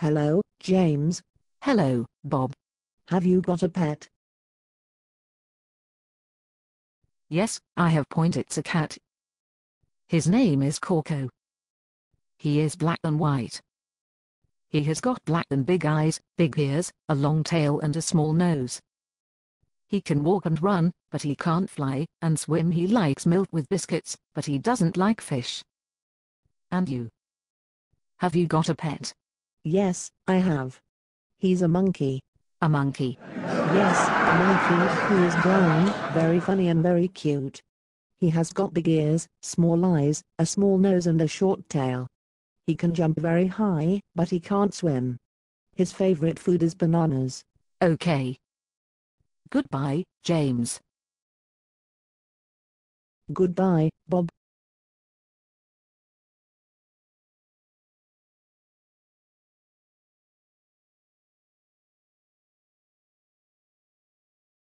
Hello, James. Hello, Bob. Have you got a pet? Yes, I have point. It's a cat. His name is Corco. He is black and white. He has got black and big eyes, big ears, a long tail and a small nose. He can walk and run, but he can't fly, and swim. He likes milk with biscuits, but he doesn't like fish. And you? Have you got a pet? Yes, I have. He's a monkey. A monkey. Yes, a monkey who is brown, very funny and very cute. He has got big ears, small eyes, a small nose and a short tail. He can jump very high, but he can't swim. His favorite food is bananas. Okay. Goodbye, James. Goodbye, Bob.